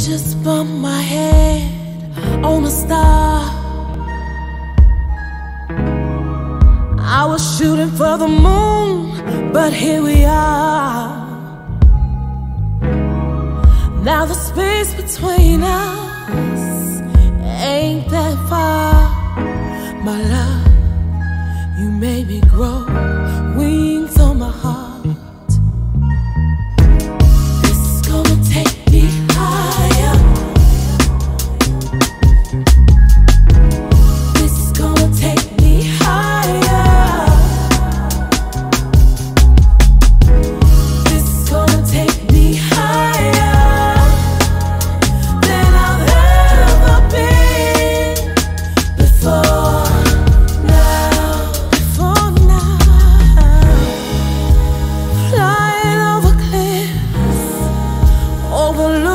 just bumped my head on a star. I was shooting for the moon, but here we are. Now the space between us ain't that far. My love, you made me grow wings on my heart. This is gonna take me higher. This is gonna take me higher. This is gonna take me higher than I've ever been before. Flying over cliffs, overlooking